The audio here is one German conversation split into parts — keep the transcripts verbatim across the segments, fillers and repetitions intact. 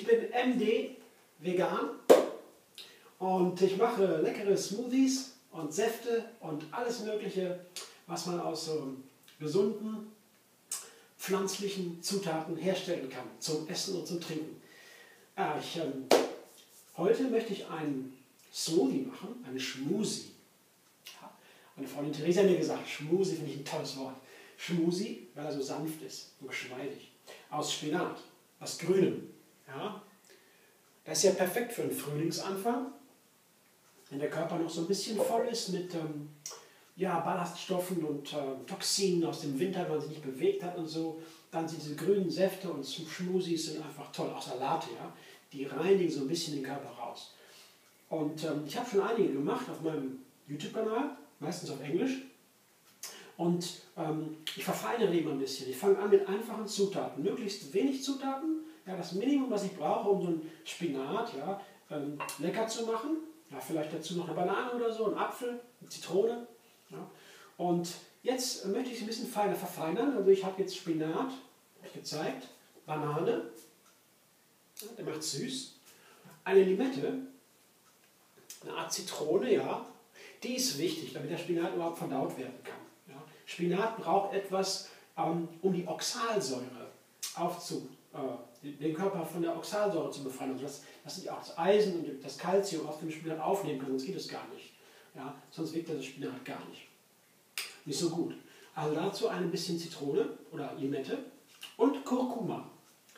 bin M D vegan und ich mache leckere Smoothies und Säfte und alles Mögliche, was man aus so gesunden, pflanzlichen Zutaten herstellen kann, zum Essen und zum Trinken. Ja, ich, ähm, heute möchte ich einen Smoothie machen, eine Schmusi. Ja, meine Freundin Theresa hat mir gesagt, Schmusi finde ich ein tolles Wort. Schmusi, weil er so sanft ist und geschmeidig. Aus Spinat, aus Grünem. Ja. Das ist ja perfekt für einen Frühlingsanfang, wenn der Körper noch so ein bisschen voll ist mit ähm, ja, Ballaststoffen und äh, Toxinen aus dem Winter, wenn man sich nicht bewegt hat und so. Dann sind diese grünen Säfte und Schmusis sind einfach toll, auch Salate, ja. Die reinigen so ein bisschen den Körper raus. Und ähm, ich habe schon einige gemacht auf meinem YouTube-Kanal, meistens auf Englisch. Und ähm, ich verfeinere die immer ein bisschen. Ich fange an mit einfachen Zutaten, möglichst wenig Zutaten. Ja, das Minimum, was ich brauche, um so ein Spinat ja, ähm, lecker zu machen. Ja, vielleicht dazu noch eine Banane oder so, ein Apfel, eine Zitrone. Ja. Und jetzt äh, möchte ich es ein bisschen feiner verfeinern. Also ich habe jetzt Spinat, habe ich gezeigt, Banane, ja, der macht süß, eine Limette, eine Art Zitrone, ja, die ist wichtig, damit der Spinat überhaupt verdaut werden kann. Ja. Spinat braucht etwas, ähm, um die Oxalsäure aufzu, äh, den Körper von der Oxalsäure zu befreien. Also das, das sind auch das Eisen und das Calcium aus dem Spinat aufnehmen können, sonst geht es gar nicht. Ja. Sonst wirkt das Spinat gar nicht. Nicht so gut. Also dazu ein bisschen Zitrone oder Limette und Kurkuma.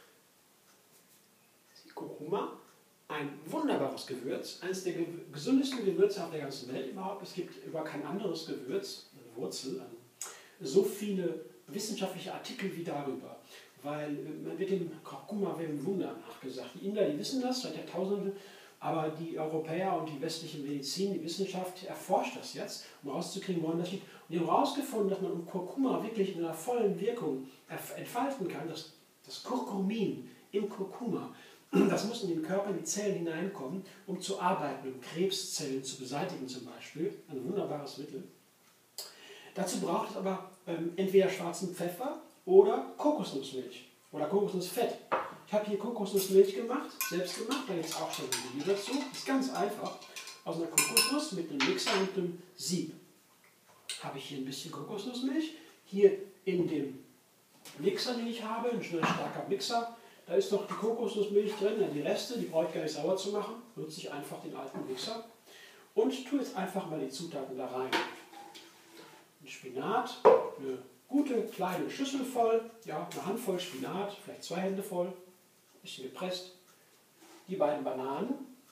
Kurkuma, ein wunderbares Gewürz, eines der gesündesten Gewürze auf der ganzen Welt überhaupt. Es gibt über kein anderes Gewürz, eine Wurzel, so viele wissenschaftliche Artikel wie darüber. Weil man wird dem Kurkuma ein Wunder nachgesagt. Die Inder, die wissen das seit Jahrtausenden, aber die Europäer und die westliche Medizin, die Wissenschaft erforscht das jetzt, um rauszukriegen, woran das liegt. Und die haben herausgefunden, dass man Kurkuma wirklich in einer vollen Wirkung entfalten kann, dass das Kurkumin im Kurkuma, das muss in den Körper, in die Zellen hineinkommen, um zu arbeiten, um Krebszellen zu beseitigen zum Beispiel. Ein wunderbares Mittel. Dazu braucht es aber ähm, entweder schwarzen Pfeffer oder Kokosnussmilch oder Kokosnussfett. Ich habe hier Kokosnussmilch gemacht, selbst gemacht, da gibt es auch schon ein Video dazu. Das ist ganz einfach. Aus einer Kokosnuss mit einem Mixer und einem Sieb habe ich hier ein bisschen Kokosnussmilch. Hier in dem Mixer, den ich habe, ein schöner starker Mixer, da ist noch die Kokosnussmilch drin, die Reste, die brauche ich gar nicht sauer zu machen, nutze ich einfach den alten Mixer und tue jetzt einfach mal die Zutaten da rein. Ein Spinat, eine gute kleine Schüssel voll, ja, eine Handvoll Spinat, vielleicht zwei Hände voll, ein bisschen gepresst, die beiden Bananen,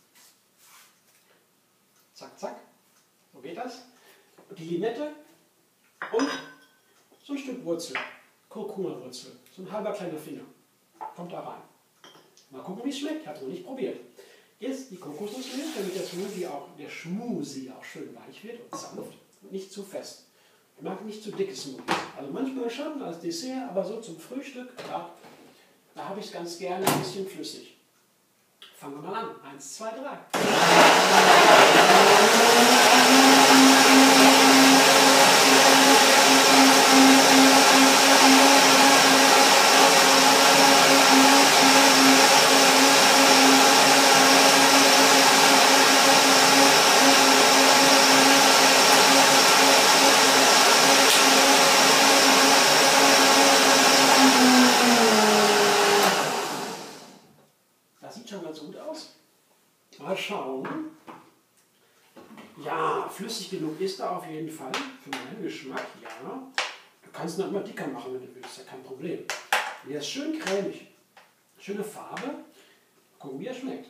zack, zack, so geht das, und die Limette und so ein Stück Wurzel, Kurkuma-Wurzel, so ein halber kleiner Finger. Kommt da rein. Mal gucken, wie es schmeckt. Ich habe es noch nicht probiert. Jetzt die Kokosnussmilch, damit der Smoothie auch, der Schmusi auch schön weich wird und sanft und nicht zu fest. Ich mag nicht zu dicke Smoothies. Also manchmal schon als Dessert, aber so zum Frühstück, ja, da habe ich es ganz gerne ein bisschen flüssig. Fangen wir mal an. Eins, zwei, drei. Sieht schon ganz gut aus. Mal schauen. Ja, flüssig genug ist er auf jeden Fall. Für meinen Geschmack, ja. Du kannst ihn noch immer dicker machen, wenn du willst. Ja, kein Problem. Und der ist schön cremig. Schöne Farbe. Gucken, wie er schmeckt.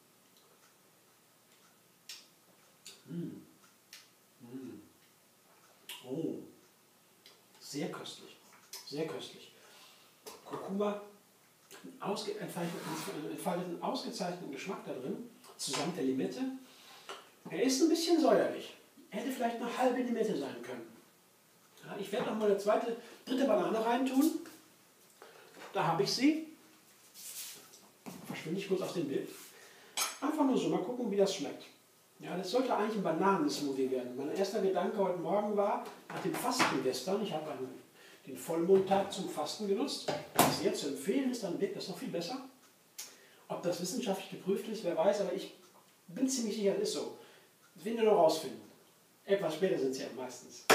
Mm. Mm. Oh. Sehr köstlich. Sehr köstlich. Kurkuma Ausge entfaltet, entfaltet einen ausgezeichneten Geschmack da drin, zusammen mit der Limette. Er ist ein bisschen säuerlich. Er hätte vielleicht eine halbe Limette sein können. Ja, ich werde noch mal eine zweite, dritte Banane reintun. Da habe ich sie. Verschwinde ich kurz aus dem Bild. Einfach nur so, mal gucken, wie das schmeckt. Ja, das sollte eigentlich ein Bananensmoothie werden. Mein erster Gedanke heute Morgen war, nach dem Fasten gestern, ich habe einen den Vollmondtag zum Fasten genutzt. Was sehr zu empfehlen ist, dann wirkt das noch viel besser. Ob das wissenschaftlich geprüft ist, wer weiß, aber ich bin ziemlich sicher, das ist so. Das werden wir noch rausfinden. Etwas später sind sie ja meistens.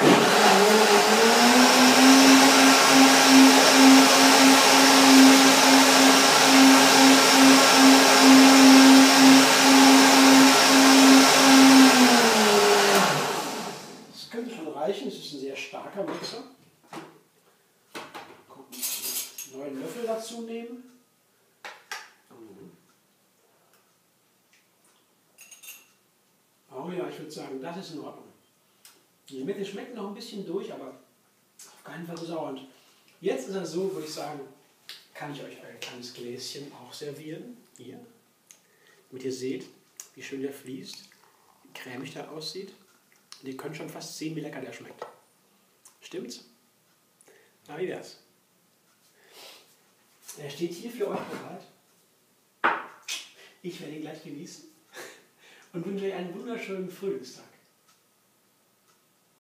Das könnte schon reichen, es ist ein sehr starker Mixer. Gucken, einen neuen Löffel dazu nehmen. Oh ja, ich würde sagen, das ist in Ordnung. Die Mitte schmeckt noch ein bisschen durch, aber auf keinen Fall so sauer. Und jetzt ist es so, würde ich sagen, kann ich euch ein kleines Gläschen auch servieren. Hier. Damit ihr seht, wie schön der fließt, wie cremig der aussieht. Und ihr könnt schon fast sehen, wie lecker der schmeckt. Stimmt's? Na, wie wär's? Er steht hier für euch bereit. Ich werde ihn gleich genießen und wünsche euch einen wunderschönen Frühlingstag.